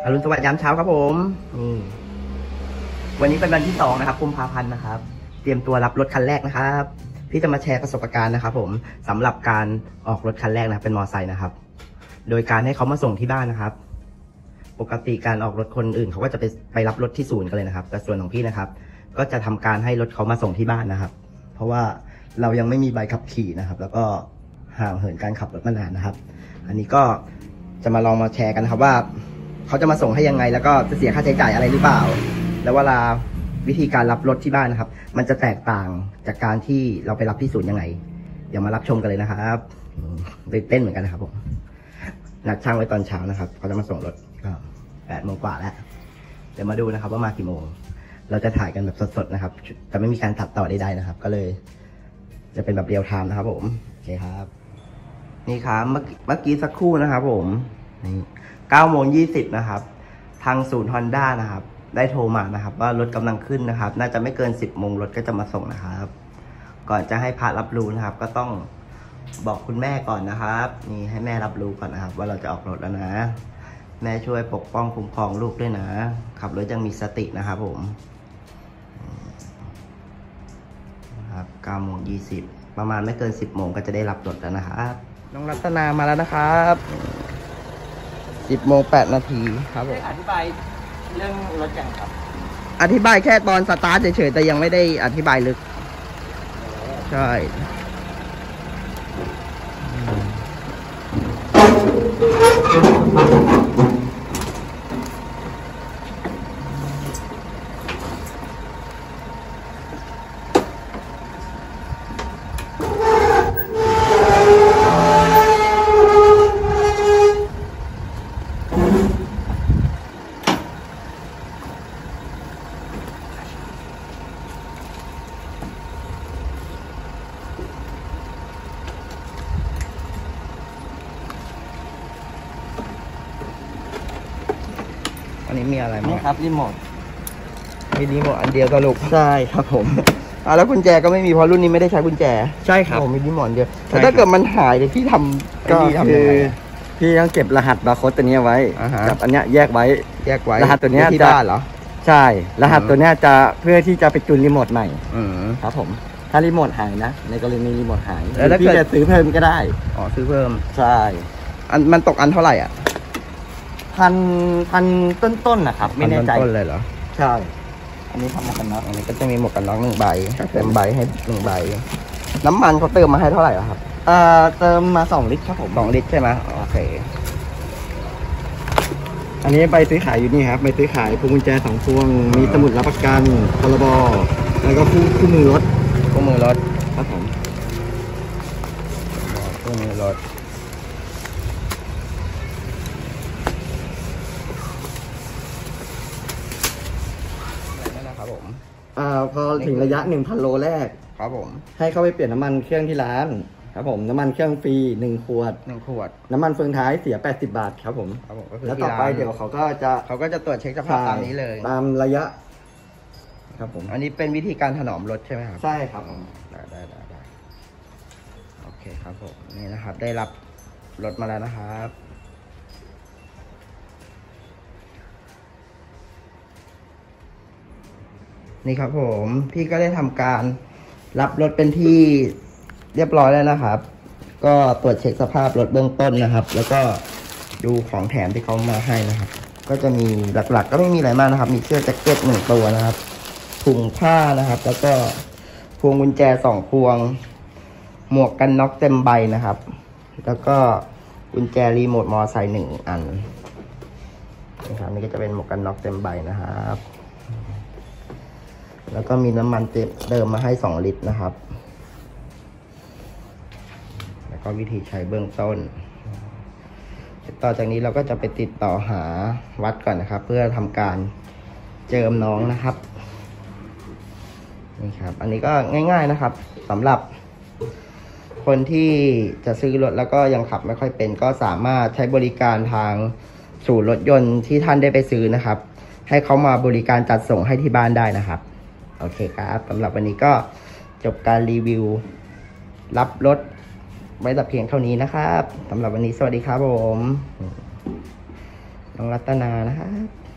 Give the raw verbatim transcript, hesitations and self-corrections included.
อรุณสวัสดิ์ยามเช้าครับผมนี่วันนี้เป็นวันที่สองนะครับกุมภาพันธ์นะครับเตรียมตัวรับรถคันแรกนะครับพี่จะมาแชร์ประสบการณ์นะครับผมสำหรับการออกรถคันแรกนะเป็นมอเตอร์ไซค์นะครับโดยการให้เขามาส่งที่บ้านนะครับปกติการออกรถคนอื่นเขาก็จะไปไปรับรถที่ศูนย์กันเลยนะครับแต่ส่วนของพี่นะครับก็จะทำการให้รถเขามาส่งที่บ้านนะครับเพราะว่าเรายังไม่มีใบขับขี่นะครับแล้วก็ห่างเหินการขับรถมานานนะครับอันนี้ก็จะมาลองมาแชร์กันนะครับว่าเขาจะมาส่งให้ยังไงแล้วก็จะเสียค่าใช้จ่ายอะไรหรือเปล่าแล้วเวลาวิธีการรับรถที่บ้านนะครับมันจะแตกต่างจากการที่เราไปรับที่ศูนย์ยังไงเดี๋ยวมารับชมกันเลยนะครับตื่นเต้นเหมือนกันนะครับผมนัดช่างไว้ตอนเช้านะครับเขาจะมาส่งรถก็แปดโมงกว่าแล้วเดี๋ยวมาดูนะครับว่ามากี่โมงเราจะถ่ายกันแบบสดๆนะครับแต่ไม่มีการตัดต่อใดๆนะครับก็เลยจะเป็นแบบเรียลไทม์นะครับผมโอเคครับนี่ครับเมื่อเมื่อกี้สักครู่นะครับผมนี่เก้าโมงยี่สิบนะครับทางศูนย์ Honda นะครับได้โทรมานะครับว่ารถกำลังขึ้นนะครับน่าจะไม่เกินสิบโมงรถก็จะมาส่งนะครับก่อนจะให้พระรับรู้นะครับก็ต้องบอกคุณแม่ก่อนนะครับนี่ให้แม่รับรู้ก่อนนะครับว่าเราจะออกรถแล้วนะแม่ช่วยปกป้องคุ้มครองลูกด้วยนะขับรถยังมีสตินะครับผมนะครับเก้าโมงยี่สิบประมาณไม่เกินสิบโมงก็จะได้รับรถแล้วนะครับน้องรัตนามาแล้วนะครับสิบโมงแปดนาทีครับผมอธิบายเรื่องรถยังครับอธิบายแค่ตอนสตาร์ทเฉยๆแต่ยังไม่ได้อธิบายลึกใช่อันนี้มีอะไรมั้งนี่ครับรีโมทมีรีโมทอันเดียวสรุปใช่ครับผมอ่าแล้วกุญแจก็ไม่มีเพราะรุ่นนี้ไม่ได้ใช้กุญแจใช่ครับผมมีรีโมทเดียวแต่ถ้าเกิดมันหายเลยพี่ทำก็คือพี่ต้องเก็บรหัสบาร์โค้ดตัวนี้ไว้กับอันเนี้ยแยกไว้แยกไว้รหัสตัวนี้ที่บ้านเหรอใช่รหัสตัวนี้จะเพื่อที่จะไปจูนรีโมทใหม่ครับผมถ้ารีโมทหายนะในกรณีรีโมทหายแล้วพี่จะซื้อเพิ่มก็ได้อ๋อซื้อเพิ่มใช่อันมันตกอันเท่าไหร่อ่ะพันพันต้นๆนะครับไม่แน่ใจต้นเลยเหรอใช่อันนี้ทำหมวกกันน็อกอันนี้ก็จะมีหมวกกันน็อกหนึ่งใบเต็มใบให้หนึ่งใบน้ำมันเขาเติมมาให้เท่าไหร่ครับเอ่อเติมมาสองลิตรครับผมสองลิตรใช่ไหมโอเคอันนี้ใบซื้อขายอยู่นี่ครับใบซื้อขายพวงกุญแจสองพวงมีสมุดรับประกันพรบแล้วก็คู่คู่มือรถคู่มือรถครับผมคู่มือรถอ่าพอถึงระยะ หนึ่งพัน โลแรกครับผมให้เข้าไปเปลี่ยนน้ำมันเครื่องที่ร้านครับผมน้ำมันเครื่องฟรีหนึ่งขวดหนึ่งขวดน้ำมันเฟืองท้ายเสียแปดสิบบาทครับผมครับผมแล้วต่อไปเดี๋ยวเขาก็จะเขาก็จะตรวจเช็คสภาพตามนี้เลยตามระยะครับผมอันนี้เป็นวิธีการถนอมรถใช่ไหมครับใช่ครับได้ได้ได้ได้โอเคครับผมนี่นะครับได้รับรถมาแล้วนะครับนี่ครับผมพี่ก็ได้ทำการรับรถเป็นที่เรียบร้อยแล้วนะครับก็ตรวจเช็คสภาพรถเบื้องต้นนะครับแล้วก็ดูของแถมที่เขามาให้นะครับก็จะมีหลักๆก็ไม่มีอะไรมากนะครับมีเสื้อแจ็คเก็ตหนึ่งตัวนะครับถุงผ้านะครับแล้วก็พวงกุญแจสองพวงหมวกกันน็อกเต็มใบนะครับแล้วก็กุญแจรีโมทมอเตอร์ไซค์หนึ่งอันนะครับนี่ก็จะเป็นหมวกกันน็อกเต็มใบนะครับแล้วก็มีน้ำมันเติมมาให้สองลิตรนะครับแล้วก็วิธีใช้เบื้องต้นต่อจากนี้เราก็จะไปติดต่อหาวัดก่อนนะครับเพื่อทำการเจิมน้องนะครับนี่ครับอันนี้ก็ง่ายๆนะครับสำหรับคนที่จะซื้อรถแล้วก็ยังขับไม่ค่อยเป็นก็สามารถใช้บริการทางศูนย์รถยนต์ที่ท่านได้ไปซื้อนะครับให้เขามาบริการจัดส่งให้ที่บ้านได้นะครับโอเคครับสำหรับวันนี้ก็จบการรีวิวรับรถไว้แต่เพียงเท่านี้นะครับสำหรับวันนี้สวัสดีครับผมน้องรัตนานะครับ